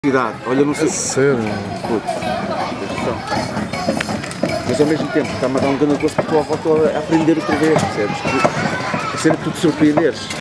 cidade. Olha, não sei se... Sério? Mas ao mesmo tempo está-me a dar um grande gosto porque estou a aprender outra vez, percebes? A ser tu te surpreenderes.